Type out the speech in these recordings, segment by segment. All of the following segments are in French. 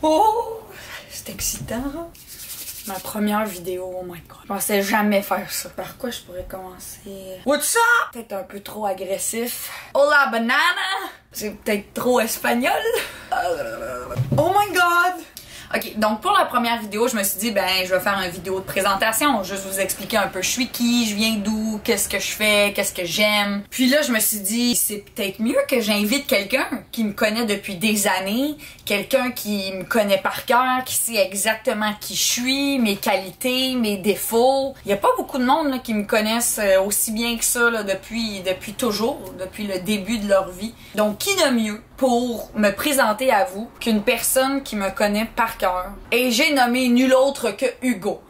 Oh, c'est excitant. Ma première vidéo, oh my god. Je pensais jamais faire ça. Par quoi je pourrais commencer? What's up? Peut-être un peu trop agressif. Hola banana! C'est peut-être trop espagnol. Oh my god! Ok, donc pour la première vidéo, je me suis dit, ben, je vais faire une vidéo de présentation, juste vous expliquer un peu je suis qui, je viens d'où, qu'est-ce que je fais, qu'est-ce que j'aime. Puis là, je me suis dit, c'est peut-être mieux que j'invite quelqu'un qui me connaît depuis des années, quelqu'un qui me connaît par cœur, qui sait exactement qui je suis, mes qualités, mes défauts. Il y a pas beaucoup de monde là, qui me connaissent aussi bien que ça là, depuis toujours, depuis le début de leur vie. Donc, qui de mieux pour me présenter à vous qu'une personne qui me connaît par cœur. Et j'ai nommé nul autre que Hugo.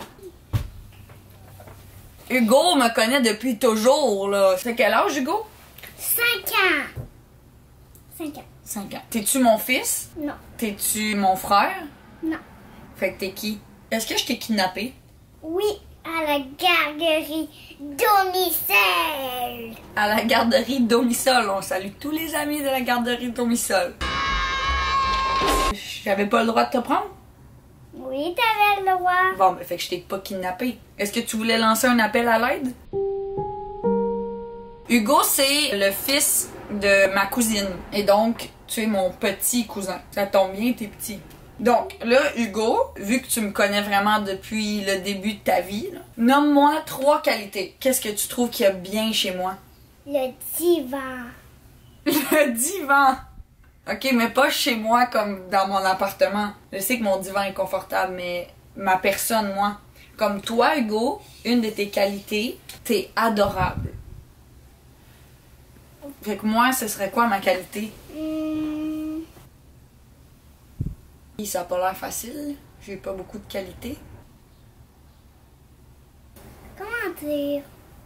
Hugo me connaît depuis toujours, là. C'est quel âge, Hugo? 5 ans. 5 ans. 5 ans. T'es-tu mon fils? Non. T'es-tu mon frère? Non. Fait que t'es qui? Est-ce que je t'ai kidnappé? Oui, à la garderie Domicile. À la garderie Domicile. On salue tous les amis de la garderie Domicile. J'avais pas le droit de te prendre? Oui, t'avais le droit. Bon, ben fait que je t'ai pas kidnappé. Est-ce que tu voulais lancer un appel à l'aide? Hugo, c'est le fils de ma cousine. Et donc, tu es mon petit cousin. Ça tombe bien, t'es petit. Donc, là, Hugo, vu que tu me connais vraiment depuis le début de ta vie, nomme-moi 3 qualités. Qu'est-ce que tu trouves qu'il y a bien chez moi? Le divan. Le divan! Ok, mais pas chez moi comme dans mon appartement. Je sais que mon divan est confortable, mais ma personne, moi. Comme toi, Hugo, une de tes qualités, t'es adorable. Fait que moi, ce serait quoi ma qualité? Ça a pas l'air facile. J'ai pas beaucoup de qualités. Comment dire?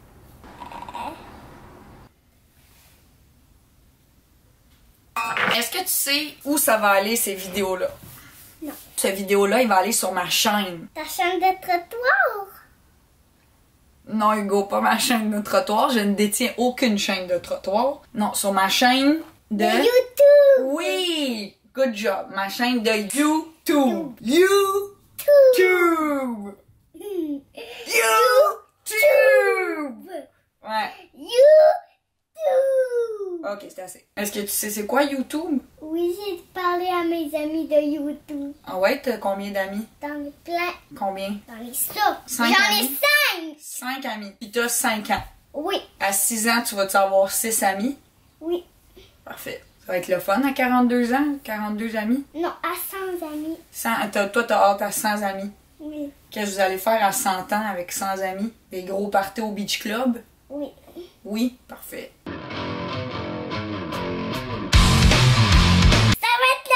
Est-ce que tu sais où ça va aller, ces vidéos-là? Non. Cette vidéo-là, il va aller sur ma chaîne. Ta chaîne de trottoir? Non, Hugo, pas ma chaîne de trottoir. Je ne détiens aucune chaîne de trottoir. Non, sur ma chaîne de... YouTube! Oui! Good job. Ma chaîne de YouTube. YouTube! YouTube! Ouais. YouTube! Ok, c'est assez. Est-ce que tu sais c'est quoi YouTube? Oui, j'ai parlé à mes amis de YouTube. Ah ouais, t'as combien d'amis? Dans les plein. Combien? Dans les ça. 5 J'en ai amis? 5! 5 amis. Puis t'as 5 ans. Oui. À 6 ans, tu vas-tu avoir 6 amis? Oui. Parfait. Ça va être le fun à 42 ans, 42 amis. Non, à 100 amis. 100, toi, t'as hâte à 100 amis. Oui. Qu'est-ce que vous allez faire à 100 ans avec 100 amis? Des gros parties au beach club? Oui. Oui, parfait. Ça va être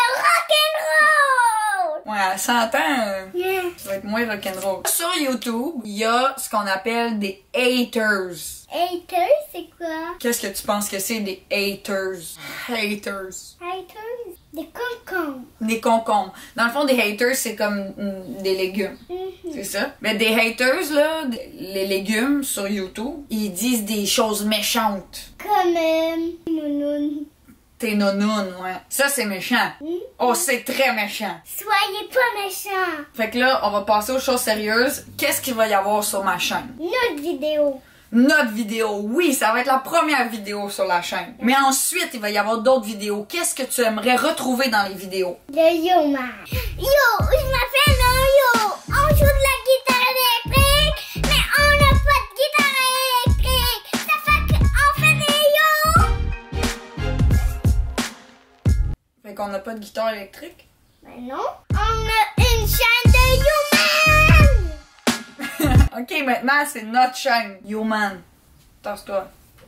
le rock'n'roll! Ouais, à 100 ans, ça va être moins rock'n'roll. Sur YouTube, il y a ce qu'on appelle des haters. Haters, c'est quoi? Qu'est-ce que tu penses que c'est des haters? Haters. Haters? Des concombres. Des concombres. Dans le fond, des haters, c'est comme des légumes. C'est ça? Mais des haters, là, les légumes sur YouTube, ils disent des choses méchantes. Comme, nounoun. T'es nonounes, ouais. Ça, c'est méchant. Oh, c'est très méchant. Soyez pas méchants. Fait que là, on va passer aux choses sérieuses. Qu'est-ce qu'il va y avoir sur ma chaîne? Notre vidéo. Notre vidéo, oui, ça va être la première vidéo sur la chaîne. Mais ensuite, il va y avoir d'autres vidéos. Qu'est-ce que tu aimerais retrouver dans les vidéos? Le Yo-Man. Yo, je m'appelle Yo. On joue de la guitare électrique, mais on n'a pas de guitare électrique. Ça fait qu'on fait des yo. Fait qu'on n'a pas de guitare électrique? Ben non. On a une chaîne de Yo-Man. Ok, maintenant, c'est notre chaîne. Yo man, tasse-toi.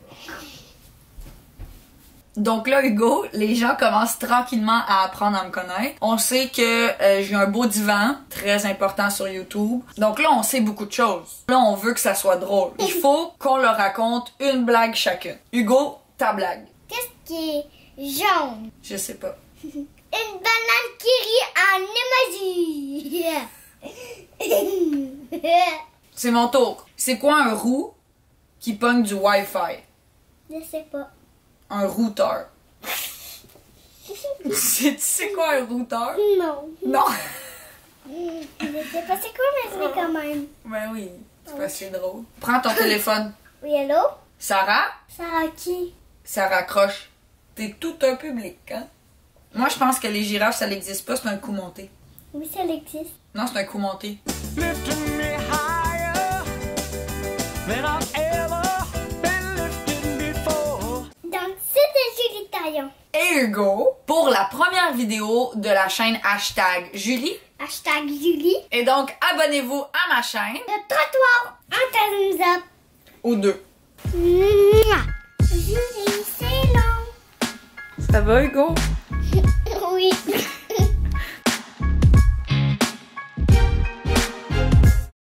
Donc là, Hugo, les gens commencent tranquillement à apprendre à me connaître. On sait que j'ai un beau divan, très important sur YouTube. Donc là, on sait beaucoup de choses. Là, on veut que ça soit drôle. Il faut qu'on leur raconte une blague chacune. Hugo, ta blague. Qu'est-ce qui est jaune? Je sais pas. Une banane qui rit en emoji. C'est mon tour. C'est quoi un roux qui pogne du Wi-Fi? Je sais pas. Un routeur. Tu sais quoi un routeur? Non. Non. Je sais pas c'est quoi, mais c'est quand même. Ben oui, c'est pas si drôle. Prends ton téléphone. Oui, allô? Sarah? Sarah qui? Ça raccroche. T'es tout un public, hein? Moi, je pense que les girafes, ça n'existe pas, c'est un coup monté. Oui, ça existe. Non, c'est un coup monté. Lifting me higher than I've ever been lifted before. Donc, c'était Julie Taillon. Et Hugo, pour la première vidéo de la chaîne hashtag Julie. Hashtag Julie. Et donc, abonnez-vous à ma chaîne. Le trottoir en thumbs up. Aux deux. Mouah. Julie, c'est long. Ça va, Hugo? Oui.